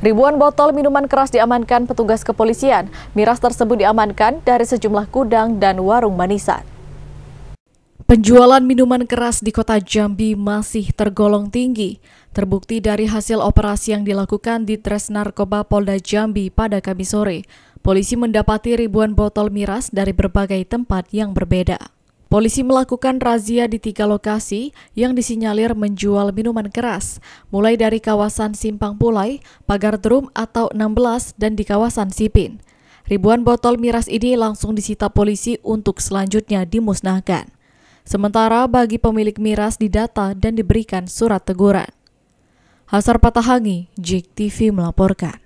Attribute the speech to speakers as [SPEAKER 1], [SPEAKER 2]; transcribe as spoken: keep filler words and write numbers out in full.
[SPEAKER 1] Ribuan botol minuman keras diamankan petugas kepolisian. Miras tersebut diamankan dari sejumlah gudang dan warung manisan. Penjualan minuman keras di kota Jambi masih tergolong tinggi. Terbukti dari hasil operasi yang dilakukan di Tres Narkoba Polda Jambi pada Kamis sore. Polisi mendapati ribuan botol miras dari berbagai tempat yang berbeda. Polisi melakukan razia di tiga lokasi yang disinyalir menjual minuman keras, mulai dari kawasan Simpang Pulai, Pagar Drum atau enam belas, dan di kawasan Sipin. Ribuan botol miras ini langsung disita polisi untuk selanjutnya dimusnahkan. Sementara bagi pemilik miras didata dan diberikan surat teguran. Hasar Patahangi, J I K T V melaporkan.